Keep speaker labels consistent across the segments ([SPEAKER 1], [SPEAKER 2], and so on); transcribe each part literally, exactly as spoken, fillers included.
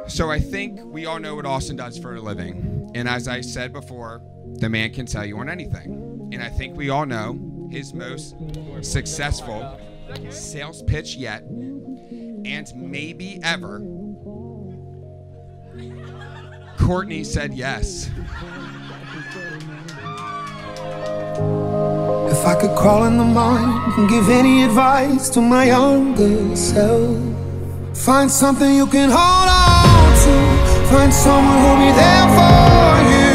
[SPEAKER 1] So I think we all know what Austin does for a living. And as I said before, the man can sell you on anything. And I think we all know his most successful sales pitch yet, and maybe ever. Courtney said yes.
[SPEAKER 2] If I could crawl in the mind and give any advice to my younger self, find something you can hold on to, find someone who'll be there for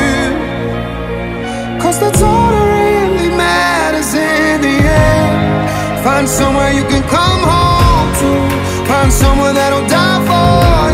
[SPEAKER 2] you, cause that's all that really matters in the end. Find somewhere you can come home to, find someone that'll die for